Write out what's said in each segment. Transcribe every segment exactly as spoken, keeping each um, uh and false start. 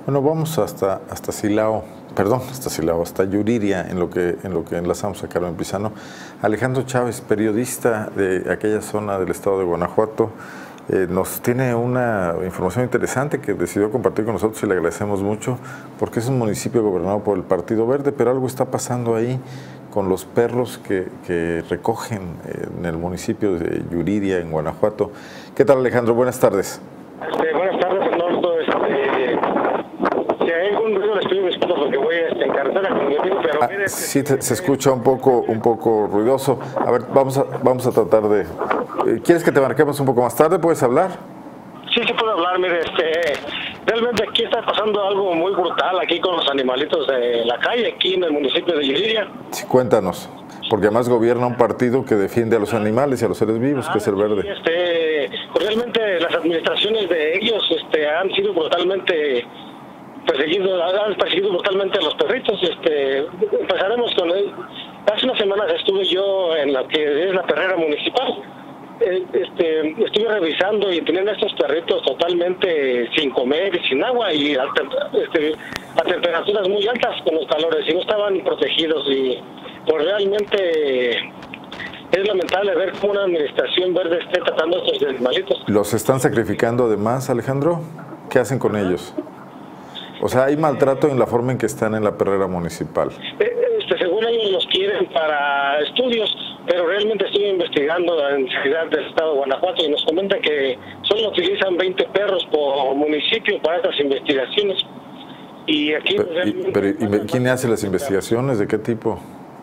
Bueno, vamos hasta, hasta Silao, perdón, hasta Silao, hasta Yuriria, en lo que, en lo que enlazamos a Carmen Pizano. Alejandro Chávez, periodista de aquella zona del estado de Guanajuato, eh, nos tiene una información interesante que decidió compartir con nosotros y le agradecemos mucho, porque es un municipio gobernado por el Partido Verde, pero algo está pasando ahí con los perros que, que recogen en el municipio de Yuriria, en Guanajuato. ¿Qué tal, Alejandro? Buenas tardes. Este, buenas tardes, Arnoldo. Este, si hay algún ruido, les pido disculpas porque voy este, en carretera con mi amigo, pero ah, mire... Sí, te, se escucha un poco, un poco ruidoso. A ver, vamos a, vamos a tratar de... Eh, ¿Quieres que te marquemos un poco más tarde? ¿Puedes hablar? Sí, sí puedo hablar. Mire, este, realmente aquí está pasando algo muy brutal aquí con los animalitos de la calle, aquí en el municipio de Yuriria. Sí, cuéntanos. Porque además gobierna un partido que defiende a los animales y a los seres vivos, ah, que es el Verde. Sí, este, pues realmente las administraciones de ellos este, han sido brutalmente perseguidos, han perseguido brutalmente a los perritos. Este, empezaremos con él. Hace unas semanas estuve yo en la que es la perrera municipal. Este, estuve revisando y tenían estos perritos totalmente sin comer y sin agua y a, este, a temperaturas muy altas con los calores y no estaban protegidos y pues realmente es lamentable ver cómo una administración verde esté tratando a estos animalitos. ¿Los están sacrificando además, Alejandro? ¿Qué hacen con ellos? O sea, ¿hay maltrato en la forma en que están en la perrera municipal? Este, según ellos los quieren para estudios, pero realmente estoy investigando la necesidad del estado de Guanajuato y nos comentan que solo utilizan veinte perros por municipio para estas investigaciones. Y aquí... Pero, y, pero, ¿y quién hace las investigaciones? ¿De qué tipo?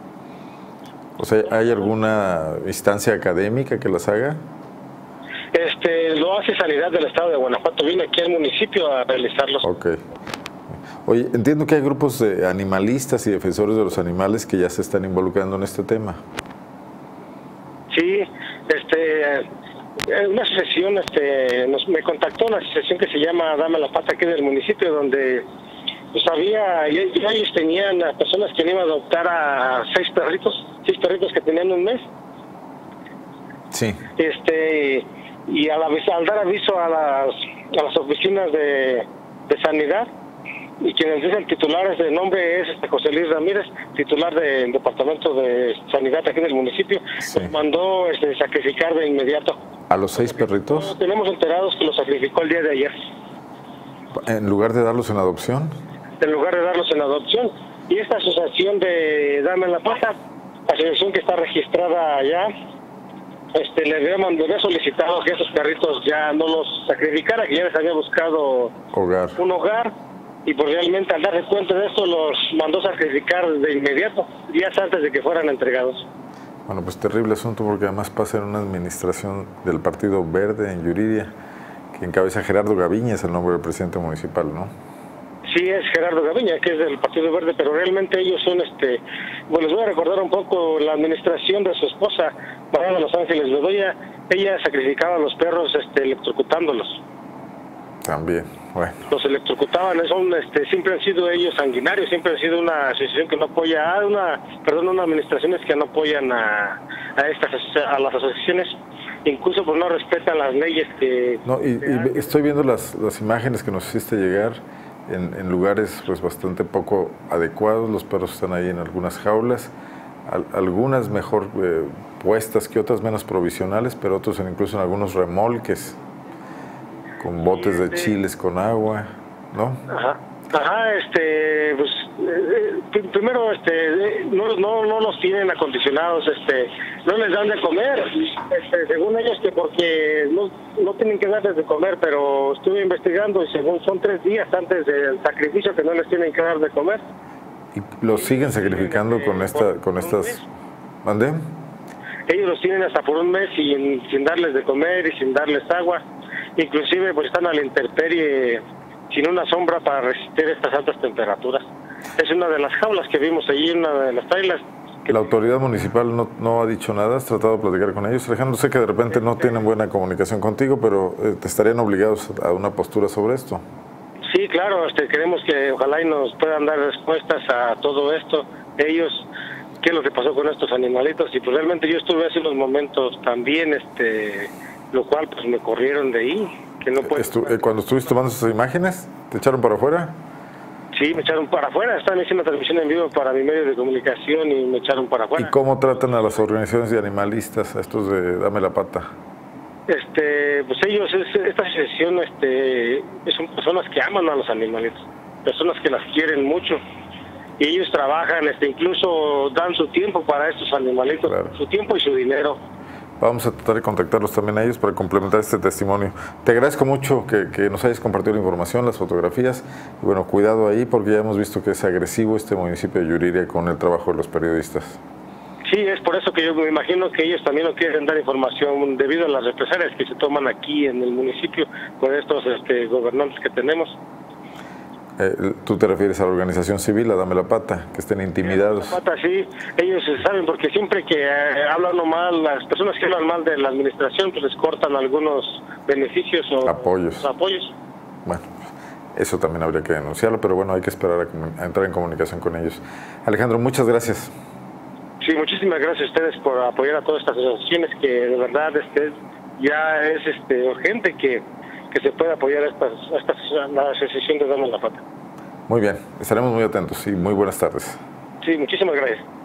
O sea, ¿hay alguna instancia académica que las haga? Este, lo hace Sanidad del estado de Guanajuato, viene aquí al municipio a realizarlos. Ok. Oye, entiendo que hay grupos de animalistas y defensores de los animales que ya se están involucrando en este tema. Sí, este, una asociación, este, nos, me contactó una asociación que se llama Dame la Pata aquí del municipio, donde pues había, y ellos tenían a personas que iban a adoptar a seis perritos, seis perritos que tenían un mes. Sí. Este, y a la, al dar aviso a las, a las oficinas de, de sanidad, y quienes dicen titulares de nombre es este José Luis Ramírez, titular del Departamento de Sanidad aquí del municipio, sí. Nos mandó este, sacrificar de inmediato. ¿A los seis perritos? No, tenemos enterados que los sacrificó el día de ayer. ¿En lugar de darlos en adopción? En lugar de darlos en adopción. Y esta asociación de Dame la Pata, asociación que está registrada allá, este, le había, le había solicitado que esos perritos ya no los sacrificara, que ya les había buscado hogar. un hogar. Y pues realmente al darse cuenta de esto los mandó sacrificar de inmediato, días antes de que fueran entregados. Bueno, pues terrible asunto porque además pasa en una administración del Partido Verde en Yuriria, que encabeza Gerardo Gaviña, es el nombre del presidente municipal, ¿no? Sí, es Gerardo Gaviña, que es del Partido Verde, pero realmente ellos son, este, bueno, les voy a recordar un poco la administración de su esposa, María de Los Ángeles Bedoya. Ella sacrificaba a los perros este, electrocutándolos. También, bueno. Los electrocutaban, son, este, siempre han sido ellos sanguinarios, siempre han sido una asociación que no apoya, a una, perdón, unas administraciones que no apoyan a, a estas, a las asociaciones, incluso pues no respetan las leyes que... No, y, y estoy viendo las, las imágenes que nos hiciste llegar en, en lugares pues bastante poco adecuados, los perros están ahí en algunas jaulas, al, algunas mejor eh, puestas que otras, menos provisionales, pero otros en, incluso en algunos remolques, con botes de chiles con agua, ¿no? Ajá, ajá, este, pues, eh, primero, este, no, no, no los tienen acondicionados, este, no les dan de comer, este, según ellos que porque no, no tienen que darles de comer, pero estuve investigando y según son tres días antes del sacrificio que no les tienen que dar de comer. ¿Y los siguen sacrificando eh, con esta, con estas, ¿mandé? Ellos los tienen hasta por un mes sin, sin darles de comer y sin darles agua. Inclusive pues están a la intemperie sin una sombra para resistir estas altas temperaturas. Es una de las jaulas que vimos allí, una de las trailas. ¿La autoridad municipal no, no ha dicho nada? ¿Has tratado de platicar con ellos? Alejandro, sé que de repente no tienen buena comunicación contigo, pero eh, te estarían obligados a una postura sobre esto. Sí, claro, este, queremos que ojalá y nos puedan dar respuestas a todo esto. Ellos, qué es lo que pasó con estos animalitos. Y pues realmente yo estuve hace unos momentos también, este... lo cual pues me corrieron de ahí, que no puede... Estu eh, cuando estuviste tomando esas imágenes, ¿te echaron para afuera? Sí, me echaron para afuera, estaban haciendo una transmisión en vivo para mi medio de comunicación y me echaron para afuera. ¿Y cómo tratan a las organizaciones de animalistas, a estos de Dame la Pata? Este, pues ellos, es, esta asociación este, son personas que aman a los animales, personas que las quieren mucho. Y ellos trabajan, este, incluso dan su tiempo para estos animalitos, claro. Su tiempo y su dinero. Vamos a tratar de contactarlos también a ellos para complementar este testimonio. Te agradezco mucho que, que nos hayas compartido la información, las fotografías. Y bueno, cuidado ahí porque ya hemos visto que es agresivo este municipio de Yuriria con el trabajo de los periodistas. Sí, es por eso que yo me imagino que ellos también no quieren dar información debido a las represalias que se toman aquí en el municipio con estos este, gobernantes que tenemos. Eh, ¿Tú te refieres a la organización civil, a Dame la Pata, que estén intimidados? Dame la Pata, sí, ellos saben, porque siempre que eh, hablan mal, las personas que hablan mal de la administración, pues les cortan algunos beneficios o apoyos. apoyos. Bueno, eso también habría que denunciarlo, pero bueno, hay que esperar a, a entrar en comunicación con ellos. Alejandro, muchas gracias. Sí, muchísimas gracias a ustedes por apoyar a todas estas asociaciones que de verdad este, ya es este, urgente que... que se pueda apoyar a estas, a estas, a la asociación de Dame la Pata. Muy bien, estaremos muy atentos y muy buenas tardes. Sí, muchísimas gracias.